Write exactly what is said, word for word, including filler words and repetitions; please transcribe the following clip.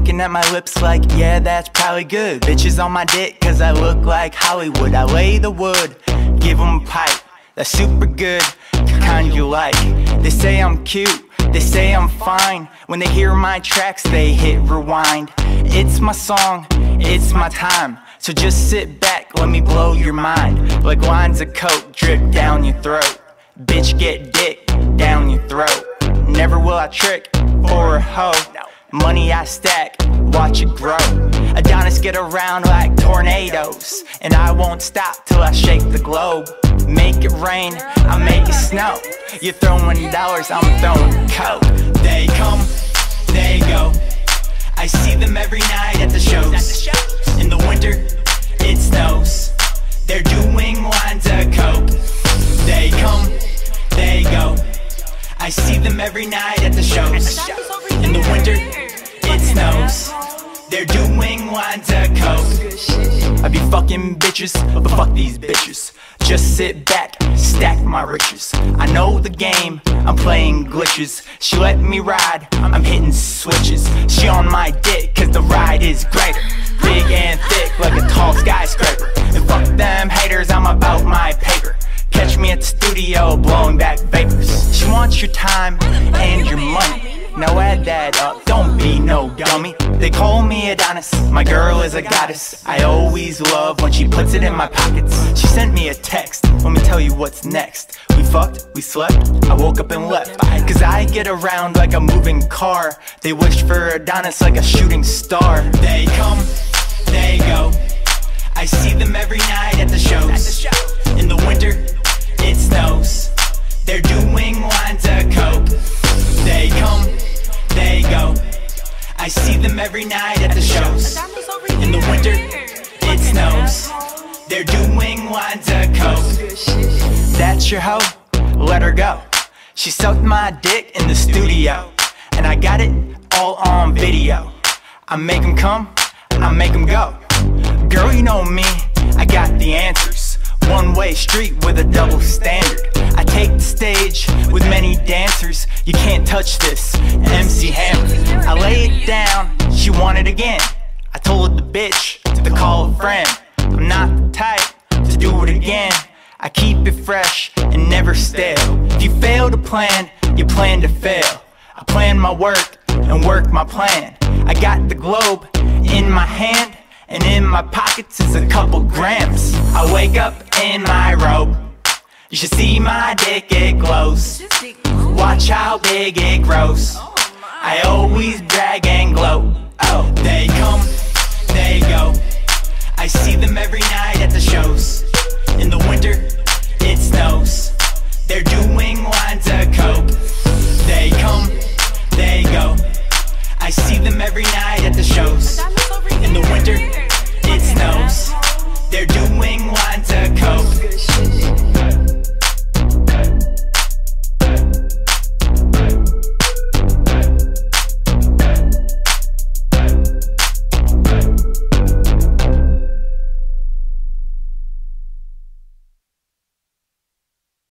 looking at my lips like, yeah, that's probably good. Bitches on my dick cause I look like Hollywood. I lay the wood, give them a pipe, that's super good, kind you like. They say I'm cute, they say I'm fine. When they hear my tracks, they hit rewind. It's my song, it's my time, so just sit back, let me blow your mind. Like lines of coke drip down your throat. Bitch, get dick down your throat. Never will I trick for a hoe. Money I stack, watch it grow. Adonis get around like tornadoes, and I won't stop till I shake the globe. Make it rain, I make it snow. You're throwing dollars, I'm throwing coke. They come, they go, I see them every night at the shows. In the winter, it snows, they're doing lines of coke. They come, they go, I see them every night at the shows. In the winter, it snows, they're doing lines of coke. I be fucking bitches, but fuck these bitches. Just sit back, stack my riches. I know the game, I'm playing glitches. She let me ride, I'm hitting switches. She on my dick, cause the ride is greater. Big and thick like a tall skyscraper. And fuck them haters, I'm about my paper. Catch me at the studio, blowing back vapors. She wants your time and your money. Now add that up, don't be no dummy. They call me Adonis, my girl is a goddess. I always love when she puts it in my pockets. She sent me a text, let me tell you what's next. We fucked, we slept, I woke up and left. Cause I get around like a moving car. They wish for Adonis like a shooting star. They come, they go, I see them every night at the shows. In the winter, it snows, they're doing lines of coke. They come, they go, I see them every night at the shows. In the winter, it snows, they're doing lines of coke. That's your hoe, let her go. She sucked my dick in the studio, and I got it all on video. I make them come, I make them go. Girl, you know me, I got the answers. One-way street with a double standard. I take the stage with many dancers. You can't touch this, M C Hammer. I lay it down, she want it again. I told the bitch to call a friend. I'm not the type to do it again. I keep it fresh and never stale. If you fail to plan, you plan to fail. I plan my work and work my plan. I got the globe in my hand, and in my pockets is a couple grams. I wake up in my robe, you should see my dick, it glows. Watch how big it grows. I always brag and glow. Oh, they come, they go, I see them every night at the shows. In the winter, it snows, they're doing lines of coke. They come, they go, I see them every night at the shows. In the winter, it snows, they're doing lines of coke.